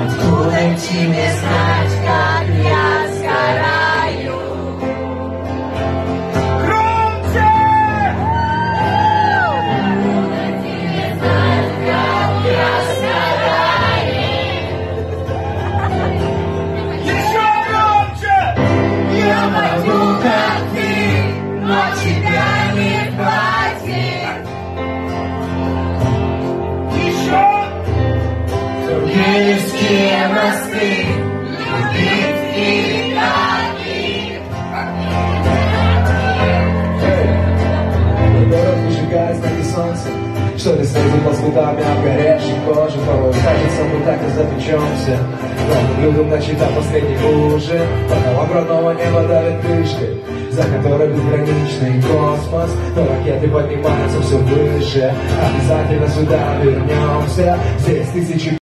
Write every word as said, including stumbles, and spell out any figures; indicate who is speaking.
Speaker 1: Откуда тебе знать, как я сгораю?
Speaker 2: Громче!
Speaker 1: Откуда тебе знать, как я сгораю?
Speaker 2: Еще громче!
Speaker 1: Я могу, как ты, но тебя не хватит.
Speaker 2: Еще!
Speaker 1: Киевские мосты, любить и как
Speaker 3: Город выжигает знаки солнца, что ты снизу под цветами обгоревшей кожи. Порой кажется, мы так и запечемся. Новым людям начата последний ужин. Потом огромного неба давит крышкой, за которой безграничный космос. Но ракеты поднимаются все выше. Обязательно сюда вернемся. Здесь тысячи